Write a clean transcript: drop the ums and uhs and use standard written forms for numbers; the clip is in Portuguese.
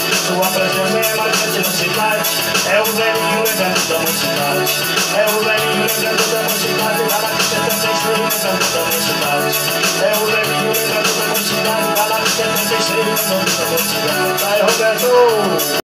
Sua presença é marcante na cidade. É o velhinho lembrando da mocidade. É o velhinho lembrando da mocidade. Galaxy 76 lembrando da mocidade. É o velhinho lembrando da mocidade. Galaxy 76 lembrando da mocidade. Vai, Roberto!